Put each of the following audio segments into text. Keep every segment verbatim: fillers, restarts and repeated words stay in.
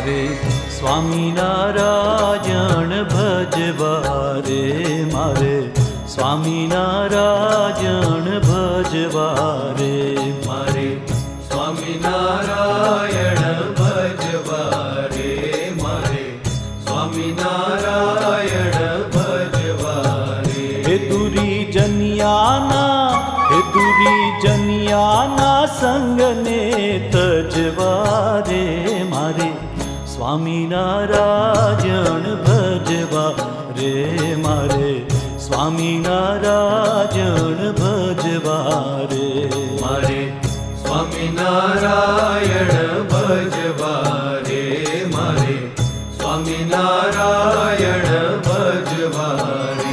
मारे स्वामी नारायण भजवा रे मारे स्वामी नारायण भजवा रे मारे स्वामी नारायण भजवा रे मारे स्वामी नारायण भजवा रे। हे दुरी जनियाना हे दुरी जनियाना संग ने तजवा रे मारे स्वामी नारायण भजवा रे मारे स्वामी नारायण भजवा रे मारे स्वामी नारायण भजवा रे मारे स्वामी नारायण भजवा रे।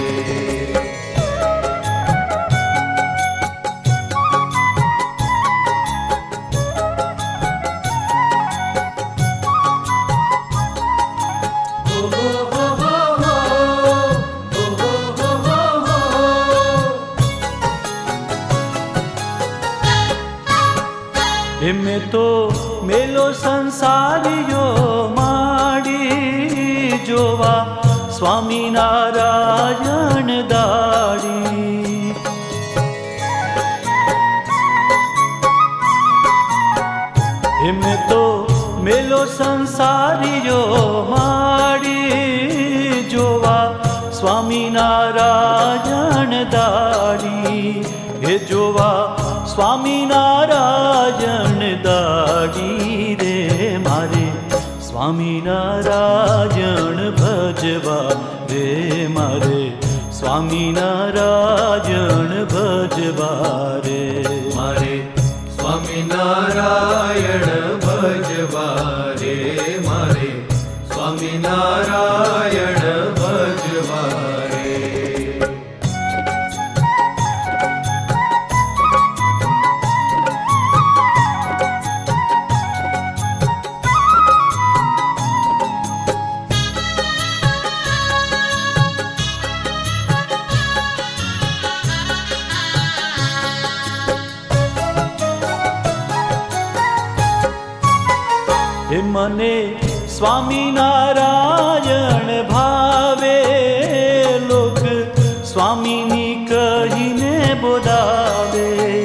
एमे तो मेलो संसारियो माड़ी जोवा स्वामी नारायण दाड़ी। एमे तो मेलो संसारियो माड़ी जोवा स्वामी नारायण दाड़ी। हे जोवा स्वामी नारायण दाड़ी रे मारे स्वामी नारायण भजवा रे मारे स्वामी नारायण भजवा रे मारे स्वामी नारायण भजवा रे मारे स्वामी नारायण भजवा रे। हे मने स्वामी नारायण भावे लोग स्वामीनी कहीने बोलावे।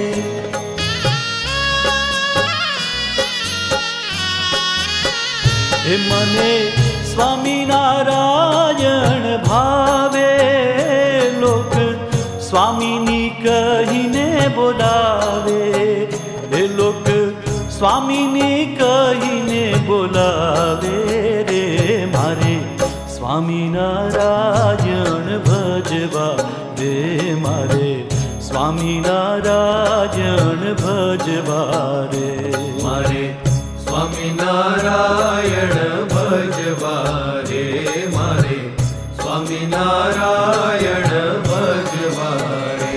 हे मने स्वामी नारायण भावे लोग स्वामीनी कहीने बोलावे। हे लोग स्वामीनी कहीने बोलावे रे मारे स्वामी नारायण भजवा रे मारे स्वामी नारायण भजवा रे मारे स्वामी नारायण भजवा रे मारे स्वामी नारायण भजवा रे।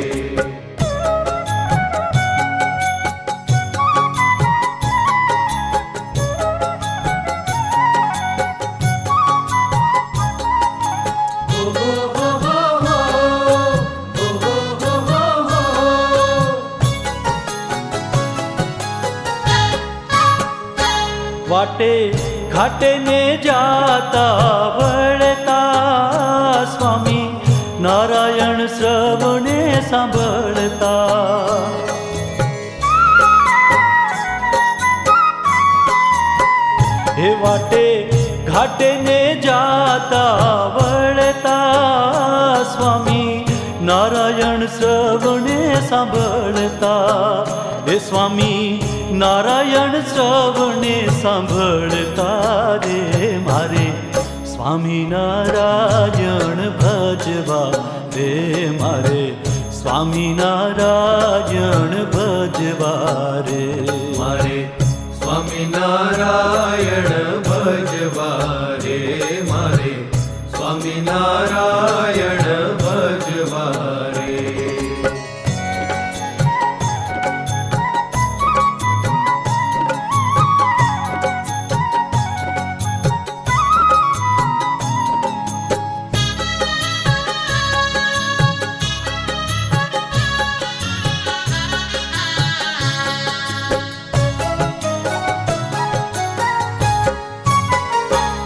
वाटे घाटे ने जाता वळता स्वामी नारायण श्रवणे सांभळता। हे वाटे घाटे ने जाता वळता स्वामी नारायण श्रवणे सांभळता। हे स्वामी नारायण श्रवणे सांभळता रे मारे स्वामी नारायण भजवा रे मारे स्वामी नारायण भजवा रे मारे स्वामी नारायण भजवा रे मारे स्वामी नारायण भजवा रे।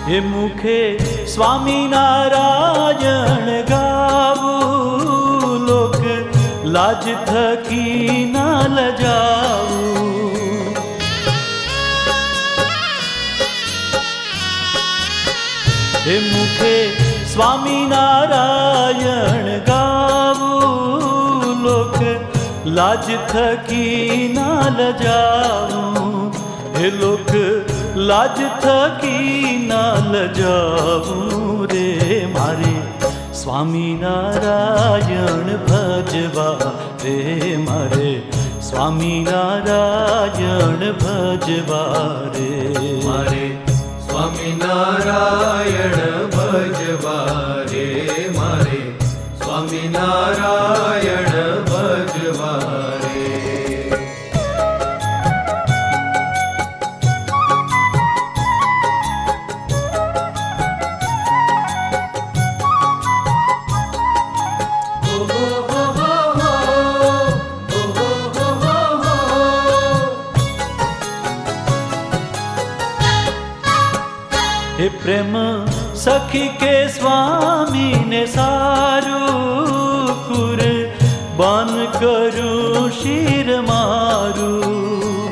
એ મુખે સ્વામિનારાયણ ગાવું, લોક લાજ થકી ના લજાવું. એ મુખે સ્વામિનારાયણ ગાવું, લોક લાજ થકી ના લજાવું. હે લોક લાજ થકી ના લજાવું રે, મારે સ્વામિનારાયણ ભજવા રે, મારે સ્વામિનારાયણ ભજવા રે. મારે સ્વામિનારાયણ ભજવા રે, મારે સ્વામિનારાયણ ભજવા રે. हे प्रेम सखी के स्वामी ने सारू, कुर्बान करूं शीर मारूं.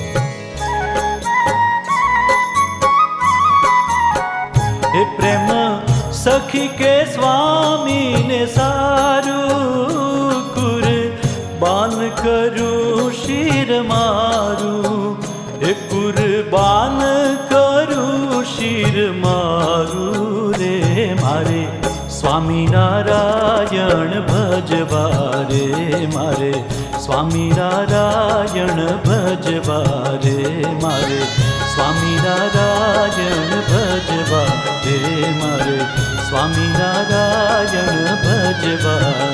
हे प्रेम सखी के स्वामी ने सारू, कुर्बान करूं शीर मारूं. हे कुर्बान करूं शीर मारूं रे, मारे स्वामिनारायण भजवा रे, मारे स्वामिनारायण भजवा रे, मारे स्वामिनारायण भजवा रे, मारे स्वामिनारायण भजवा